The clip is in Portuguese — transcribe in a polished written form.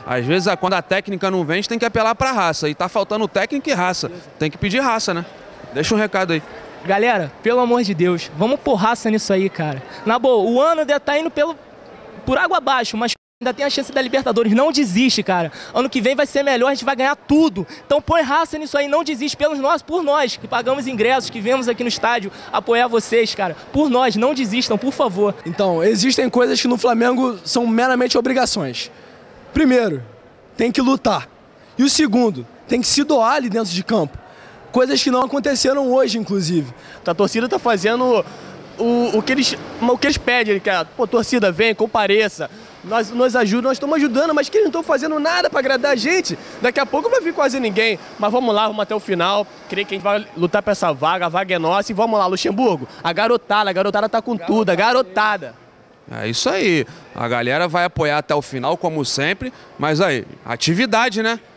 Às vezes, quando a técnica não vem, a gente tem que apelar pra raça. E tá faltando técnica e raça. Tem que pedir raça, né? Deixa um recado aí. Galera, pelo amor de Deus, vamos pôr raça nisso aí, cara. Na boa, o ano ainda tá indo por água abaixo, mas ainda tem a chance da Libertadores. Não desiste, cara. Ano que vem vai ser melhor, a gente vai ganhar tudo. Então põe raça nisso aí, não desiste por nós, que pagamos ingressos, que viemos aqui no estádio apoiar vocês, cara. Por nós, não desistam, por favor. Então, existem coisas que no Flamengo são meramente obrigações. Primeiro, tem que lutar. E o segundo, tem que se doar ali dentro de campo. Coisas que não aconteceram hoje, inclusive. A torcida tá fazendo o que eles pedem, que pô, torcida, vem, compareça, nos ajuda, nós estamos ajudando, mas que eles não estão fazendo nada para agradar a gente. Daqui a pouco não vai vir quase ninguém, mas vamos lá, vamos até o final. Creio que a gente vai lutar para essa vaga, a vaga é nossa e vamos lá, Luxemburgo. A garotada tá com tudo, a garotada. É isso aí. A galera vai apoiar até o final, como sempre, mas aí, atividade, né?